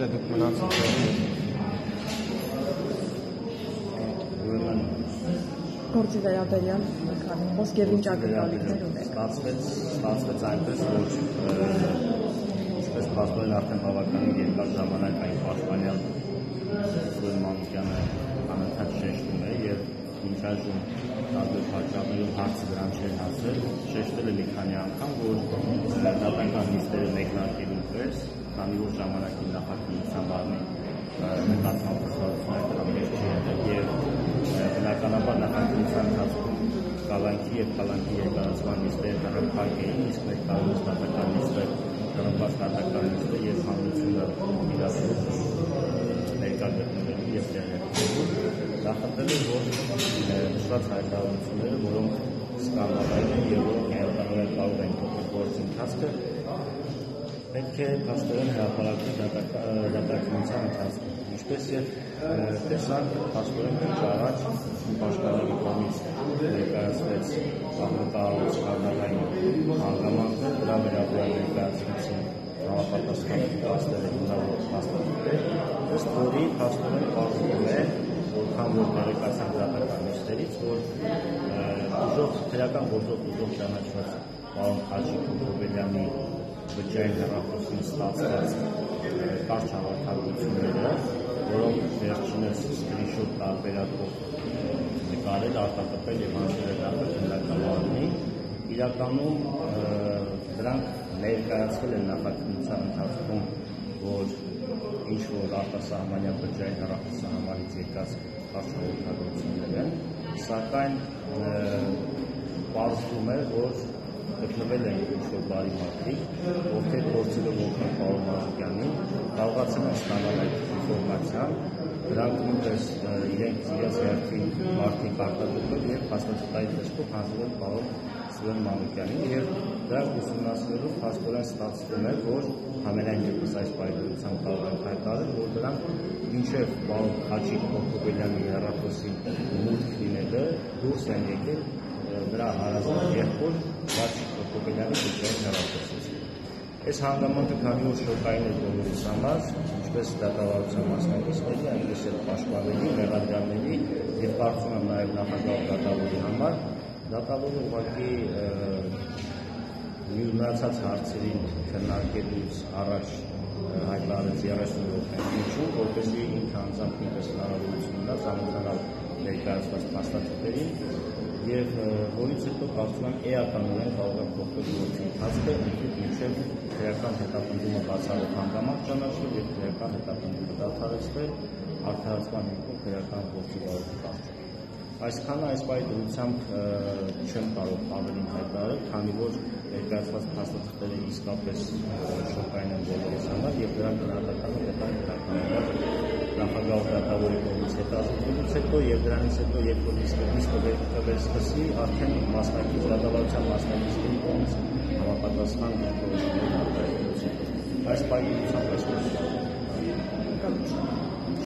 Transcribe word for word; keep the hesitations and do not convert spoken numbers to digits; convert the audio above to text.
Թե դուք մնացիք գործի վերաբերյալ խոսք եւ ինչ ակնկալիքներ ունեք։ Ստացվեց, ստացվեց այնպես, որ այսպես պաշտպանին արդեն բավականին երկար ժամանակ այն պաշտպանյալ Սուրեն Մանուկյանը անընդհատ շեշտում է եւ մինչ այժմ տարբեր պատճառներով հարցը դրան չէր հասել, շեշտել է մի քանի անգամ, որ դատական նիստերը մեկնարկելու պես, քանի որ ժամանակի նախաքննության բառնի նկատմամբ հստակություններ դրան մեջ չի եղել եւ բնականաբար նախաքննության ընթացքում կալանքի եւ կալանքի երկարացման նիստերը դրամփակ էին, իսկ ներկայումս դատական նիստը դրամփակ դատական նիստը եւ հանրությունը իրավունք ներկա գտնվելու եւ տեղեկատվելու նախատել է, որ նշված հայտարարությունները, որոնք սկանդալային են եւ որոնք ներկայացնել կարող են փոքր գործի ընթացքը, պետք է փաստորեն հրապարակվի դատականության ընթացքում, ինչպես եւ տեսանք փաստորեն քիչ առաջ պաշտպանների կողմից ներկայացվեց աղմկահարույց սկանդալային հանգամանքը, դրա վերաբերյալ ներկայացրեցին համապատասխան փաստերը հիմնավոր փաստաթղթեր, ըստ որի փաստորեն պարզվում է, որքան որ ներկայացան դատական նիստերից, որ ուժով քրեական գործով ուժով ճանաչված պարոն Խաչիկ Հոբելյանի բջջային հեռախոսին ստացված կարճ հավաքագրությունները, որոնք վերջինս սկրինշոտ տարբերակով նկարել, արտակապել եւ հանձնել քննարկման իրականում դրանք ներկայացվել են նախաքննության ընթացքում, որ ինչ որ արտասահմանյան բջջային հեռախոսի համարից եկած կարճ հավաքագրություններ են, սակայն պարզվում է, որ գտնվել են ինչ-որ բարի մարդիկ, ովքեր փորձելով օգնել պարոն Մանուկյանին, կարողացել են ստանալ այդ ինֆորմացիան, դրանք նույնպես իրենք իրենց հերթին մարդիկ արտադրել եւ փաստաթղթերի տեսքով հանձնել պարոն Սուրեն Մանուկյանին եւ դրանք ուսումնասիրելով փաստորեն ստացվում է, որ համենայն դեպս այս պայմանությամբ կարող են հայտարարել, որ դրանք մինչեւ պարոն Խաչիկ Հոբելյանի հեռախոսի մուտք լինելը դուրս են եկել նրա հարազատ եղբոր Խաչիկ Հոբելյանի բջջային հեռախոսից։ Այս հանգամանքը քանի որ շոկային է բոլորիս համար, ինչպես դատավարության մասնակիցների, այնպես էլ պաշտպանների, մեղադրյալների եւ կարծում եմ նաեւ նախագահ դատավորի համար, դատավորը ուղղակի մնացած հարցերին քննարկելուց առաջ հայտարարեց երեսուն րոպեում, որպեսզի ինքը անձամբ ինքս հնարավորություն ունենա ծանոթանալ ներկայացված փաստաթղթերին եւ որից հետո կարծում եմ էականորեն կարող է փոխվել գործի ընթացքը, մինչեւ քրեական հետապնդումը բացառող հանգամանք ճանաչել եւ քրեական հետապնդումը դադարեցվել արդարացման հիմքում քրեական գործի վարույթի կարճ։ Այսքանը այս պահի դրությամբ չեմ կարող ավելին հայտարարել, քանի որ ներկայացված փաստաթղթերը իսկապես շոկային են բոլորիս համար եւ դրանք գնահատականը պետք է կատարվեն նախագահ դատավորի կողմից հետազոտելուց հետո եւ դրանից հետո երբ որ իսկը վերսկսի, արդեն մասնակից դատավարության մասնակիցների կողմից համապատասխան դատավորություններ արտահայտվելուց հետո։ Այս պահի դրությամբ այսպես։